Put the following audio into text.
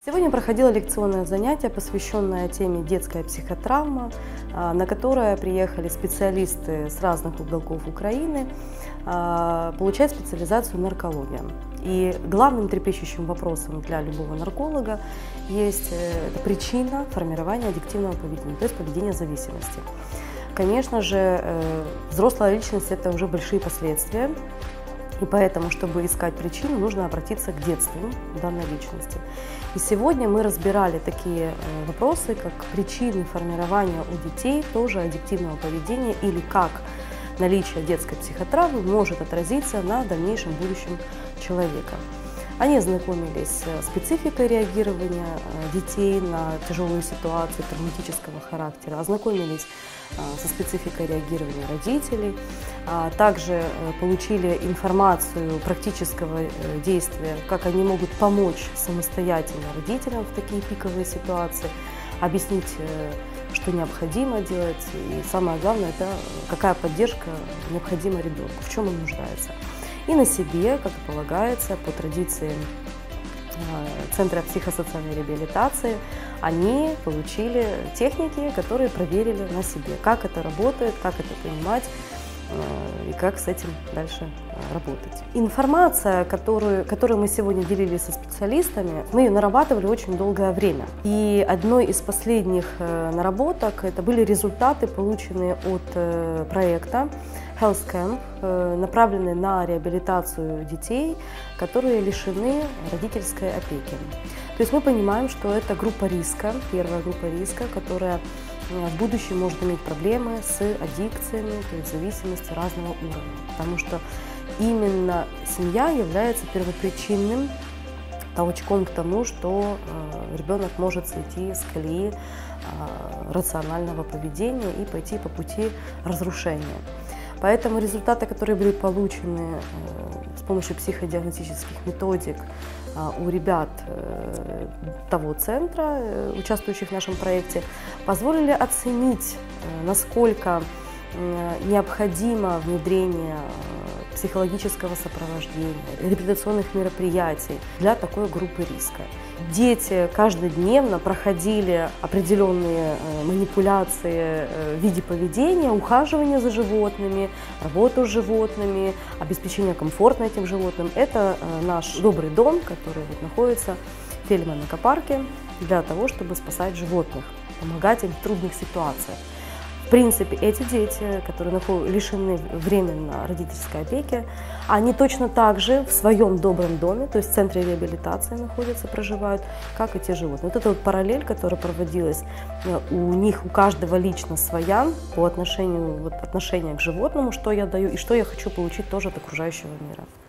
Сегодня проходило лекционное занятие, посвященное теме «Детская психотравма», на которое приехали специалисты с разных уголков Украины получать специализацию наркология. И главным трепещущим вопросом для любого нарколога есть причина формирования аддиктивного поведения, то есть поведения зависимости. Конечно же, взрослая личность – это уже большие последствия. И поэтому, чтобы искать причину, нужно обратиться к детству данной личности. И сегодня мы разбирали такие вопросы, как причины формирования у детей тоже аддиктивного поведения или как наличие детской психотравмы может отразиться на дальнейшем будущем человека. Они ознакомились с спецификой реагирования детей на тяжелые ситуации травматического характера, ознакомились со спецификой реагирования родителей, также получили информацию практического действия, как они могут помочь самостоятельно родителям в такие пиковые ситуации, объяснить, что необходимо делать, и самое главное, это какая поддержка необходима ребенку, в чем он нуждается. И на себе, как и полагается, по традиции Центра психосоциальной реабилитации, они получили техники, которые проверили на себе, как это работает, как это понимать и как с этим дальше работать. Информация, которую мы сегодня делились со специалистами, мы ее нарабатывали очень долгое время. И одной из последних наработок это были результаты, полученные от проекта Health Camp, направленные на реабилитацию детей, которые лишены родительской опеки. То есть мы понимаем, что это группа риска, первая группа риска, которая в будущем может иметь проблемы с аддикциями, то есть зависимости разного уровня. Потому что именно семья является первопричинным толчком к тому, что ребенок может сойти с колеи рационального поведения и пойти по пути разрушения. Поэтому результаты, которые были получены с помощью психодиагностических методик у ребят того центра, участвующих в нашем проекте, позволили оценить, насколько необходимо внедрение психологического сопровождения, реабилитационных мероприятий для такой группы риска. Дети каждодневно проходили определенные манипуляции в виде поведения, ухаживания за животными, работу с животными, обеспечение комфорта этим животным. Это наш добрый дом, который находится в Фельдман-Экопарке для того, чтобы спасать животных, помогать им в трудных ситуациях. В принципе, эти дети, которые лишены временно родительской опеки, они точно так же в своем добром доме, то есть в центре реабилитации находятся, проживают, как и те животные. Вот эта вот параллель, которая проводилась у них, у каждого лично своя по отношению к животному, что я даю и что я хочу получить тоже от окружающего мира.